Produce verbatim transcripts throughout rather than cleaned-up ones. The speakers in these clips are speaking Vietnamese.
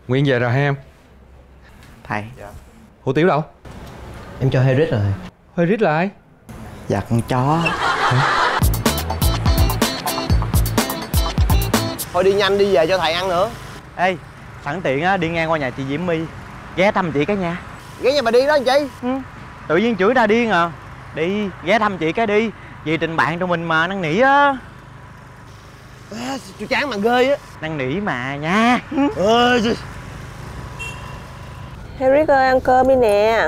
Nguyên về rồi hả em? Thầy. Dạ. Hủ tiếu đâu? Em cho Herrit rồi. Herrit là ai? Dạ con chó. Hả? Thôi đi nhanh đi về cho thầy ăn nữa. Ê, sẵn tiện á, đi ngang qua nhà chị Diễm My, ghé thăm chị cái nha. Ghé nhà bà đi đó anh chị. Ừ. Tự nhiên chửi ra điên à. Đi, ghé thăm chị cái đi. Vì tình bạn trong mình mà, năn nỉ á. À, tôi chán mà ghê á. Năn nỉ mà nha. Ơi. Herrit ơi, ăn cơm đi nè.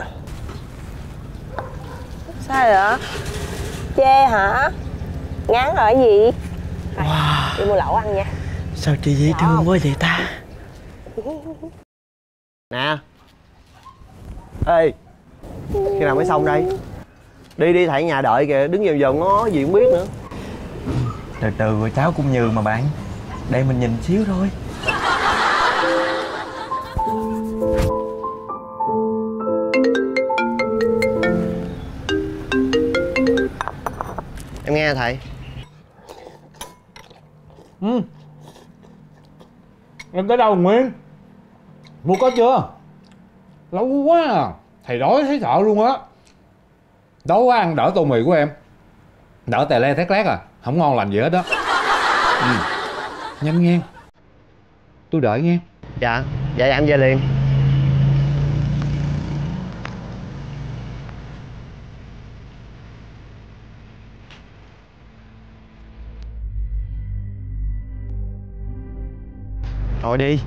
Sao vậy? Chê hả? Ngán rồi gì? Wow. Đi mua lẩu ăn nha. Sao chị dễ thương quá vậy ta? Nè. Ê, khi nào mới xong đây? Đi đi, thầy nhà đợi kìa, đứng vòng vòng ngó gì không biết nữa. Từ từ rồi cháu cũng nhừ mà bạn. Để mình nhìn xíu thôi. Em nghe thầy. Ừ. Em tới đâu Nguyên? Mua có chưa? Lâu quá à. Thầy đói thấy sợ luôn á. Đói quá ăn đỡ tô mì của em. Đỡ tè le thét lét à. Không ngon lành gì hết đó. Ừ. Nhanh nghe. Tôi đợi nghe. Dạ, dạ em về liền. Thôi đi.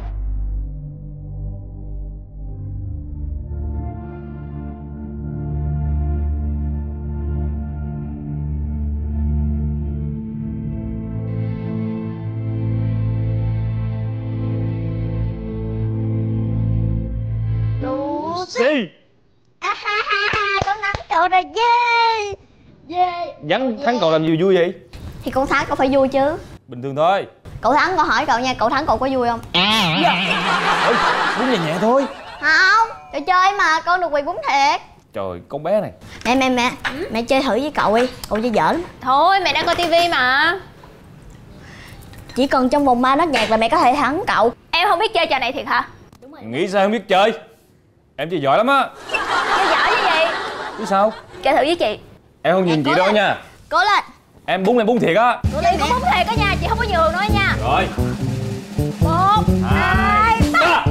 Lucy. À, ha, ha, ha, con thắng cậu rồi, yeah. Yeah. Vắng thắng cậu làm gì vui vậy? Thì con thắng cậu phải vui chứ. Bình thường thôi. Cậu thắng con hỏi cậu nha, cậu thắng cậu có vui không? À dạ. Ôi, bún nhẹ nhẹ thôi. Không, trò chơi mà, con được quyền bún thiệt. Trời, con bé này. Mẹ mẹ mẹ, ừ? Mẹ chơi thử với cậu đi, cậu chơi dở lắm. Thôi, mẹ đang coi tivi mà. Chỉ cần trong vòng ba nốt nhạc là mẹ có thể thắng cậu. Em không biết chơi trò này thiệt hả? Đúng rồi. Nghĩ sao không biết chơi? Em chơi giỏi lắm á. Chơi giỏi như gì? Chứ sao? Chơi thử với chị. Em không nhìn chị đâu nha. Cố lên. Em bún em bún thiệt á. Chị cũng bún thiệt đó nha, chị không có nhường nữa nha. Rồi. Một, hai, ba.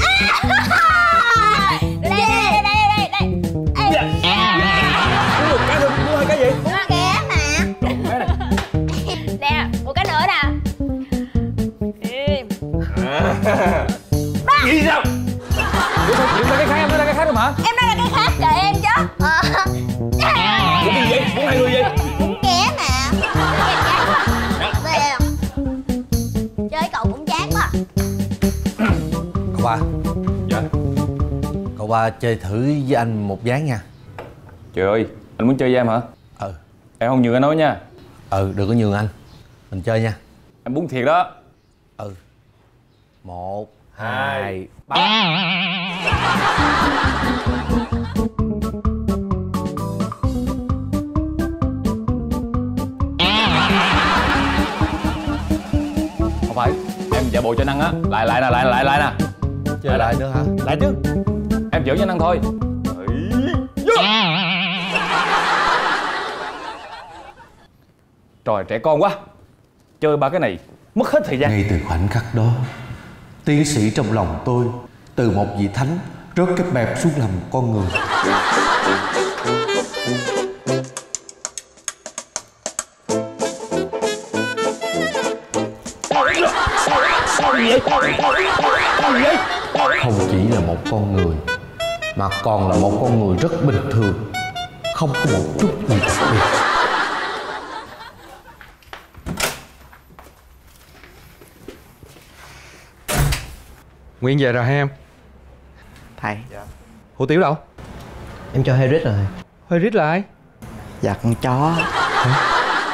Đây, đây, đây, đây, đây. Bún một cái thôi, bún hai cái gì? Bún ké mà. Cái này. Nè, một cái nữa nè. À. Gì sao? Ủa sao chị ra cái khác, em nói ra cái khác đâu mà. Em nói là cái khác kệ em chứ. Ờ. Bún gì vậy? Bún hai người vậy? Bún ké mà. Về không? Chơi cậu cũng chán quá. Cậu ba. Dạ. Cậu ba chơi thử với anh một ván nha. Trời ơi, anh muốn chơi với em hả? Ừ. Em không nhường anh nói nha. Ừ, đừng có nhường anh. Mình chơi nha. Em bún thiệt đó. Ừ. Một, hai, ba. Không phải, em giả bộ cho năng á. Lại lại nè, lại lại lại nè. Chơi lại nữa hả? Lại chứ. Em chở cho năng thôi. Trời, trẻ con quá. Chơi ba cái này mất hết thời gian. Ngay từ khoảnh khắc đó, tiến sĩ trong lòng tôi từ một vị thánh rớt cái bẹp xuống làm con người. Không chỉ là một con người, mà còn là một con người rất bình thường, không có một chút gì đặc biệt. Nguyên về rồi hả em? Thầy. Dạ. Hủ tiếu đâu? Em cho Herrit rồi. Herrit là ai? Dạ con chó. Hả?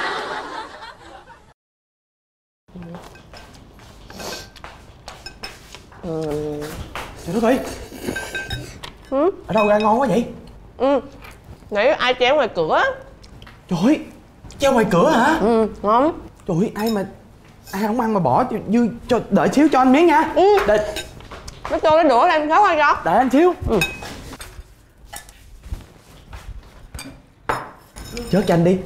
Trời đất ơi. Ừ? Ở đâu ra ngon quá vậy? Ừ. Nãy ai treo ngoài cửa? Trời ơi, treo ngoài cửa hả? Ừ, ngon. Trời ơi, ai mà ai không ăn mà bỏ dư cho đợi xíu cho anh miếng nha. Ừ. Đợi. Cái tô cái đũa em xấu hay sao? Để anh xíu. Ừ. Chớt cho anh đi.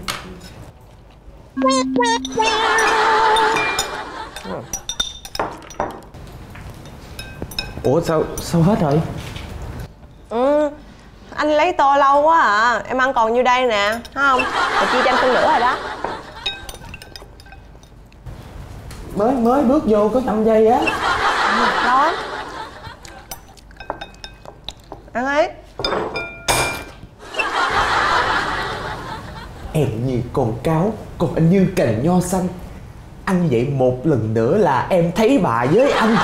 Ủa sao sao hết rồi? Ừ, anh lấy tô lâu quá à. Em ăn còn nhiêu đây nè, thấy không? Rồi chia cho anh phân nửa rồi đó. Mới mới bước vô có năm giây á. Đó. Ăn ấy. Em như con cáo, còn anh như cành nho xanh. Ăn như vậy một lần nữa là em thấy bà với anh.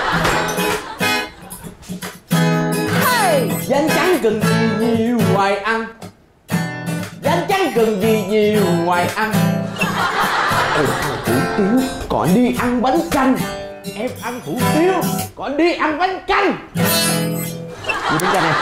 Hey! Danh chẳng cần gì nhiều ngoài ăn. Danh chẳng cần gì nhiều ngoài ăn. Em ăn hủ tiếu, còn anh đi ăn bánh canh. Em ăn hủ tiếu, còn anh đi ăn bánh canh. Đi bánh canh em.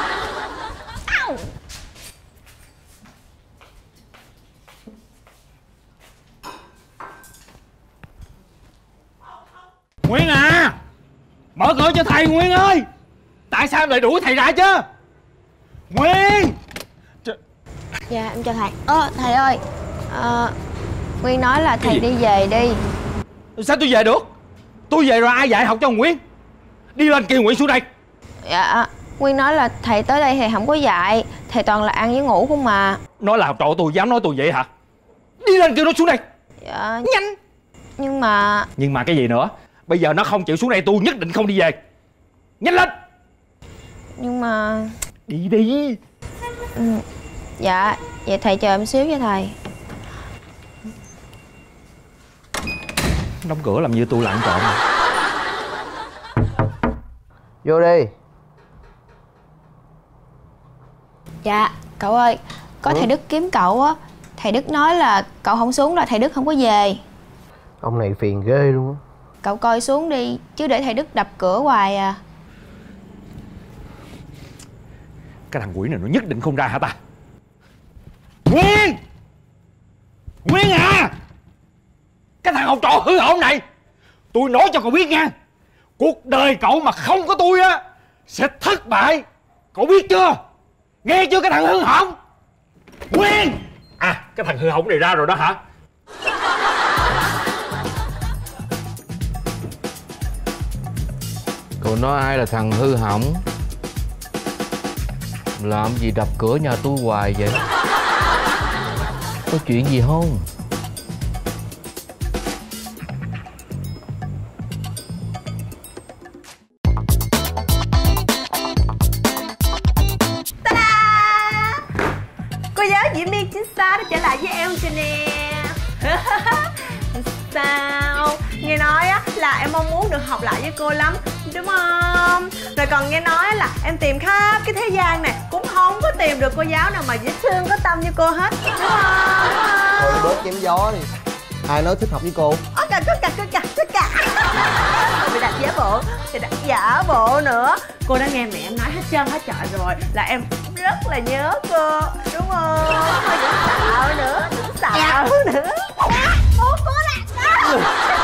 Nguyên à, mở cửa cho thầy Nguyên ơi. Tại sao em lại đuổi thầy ra chứ? Nguyên. Dạ em chào thầy. Ơ thầy ơi, à, Nguyên nói là thầy đi về đi. Sao tôi về được? Tôi về rồi ai dạy học cho Nguyên? Đi lên kêu Nguyên xuống đây. Dạ Nguyên nói là thầy tới đây thầy không có dạy, thầy toàn là ăn với ngủ không mà. Nói là học trò tôi dám nói tôi vậy hả? Đi lên kêu nó xuống đây. Dạ. Nhanh. Nhưng mà... Nhưng mà cái gì nữa? Bây giờ nó không chịu xuống đây tôi nhất định không đi về. Nhanh lên. Nhưng mà... Đi đi. Ừ. Dạ, vậy thầy chờ em xíu nha thầy. Đóng cửa làm như tôi là ăn trộm. Vô đi. Dạ, cậu ơi, có Ừ. thầy Đức kiếm cậu á. Thầy Đức nói là cậu không xuống là thầy Đức không có về. Ông này phiền ghê luôn á. Cậu coi xuống đi, chứ để thầy Đức đập cửa hoài à. Cái thằng quỷ này nó nhất định không ra hả ta? Nguyên! Nguyên à! Cái thằng học trò hư hỏng này, tôi nói cho cậu biết nha, cuộc đời cậu mà không có tôi á sẽ thất bại. Cậu biết chưa? Nghe chưa cái thằng hư hỏng? Nguyên! À, cái thằng hư hỏng này ra rồi đó hả? Cậu nói ai là thằng hư hỏng? Làm gì đập cửa nhà tôi hoài vậy? Có chuyện gì không? Cô giáo Diễm My chính xác đã trở lại với em rồi nè. Sao? Nghe nói á là em mong muốn được học lại với cô lắm, đúng không? Rồi còn nghe nói là em tìm khắp cái thế gian này cũng không có tìm được cô giáo nào mà dễ thương có tâm như cô hết, đúng không? Đúng không? Thôi bớt chém gió đi. Ai nói thích học với cô? Ơ cà, cà, cà, cà, cà, cà. Bị đặt giả bộ, bị đặt giả bộ nữa. Cô đã nghe mẹ em nói hết trơn hết trọi rồi là em rất là nhớ cô, đúng không? Thôi đừng xạo nữa, đừng xạo nữa. Bố cố lạc đó.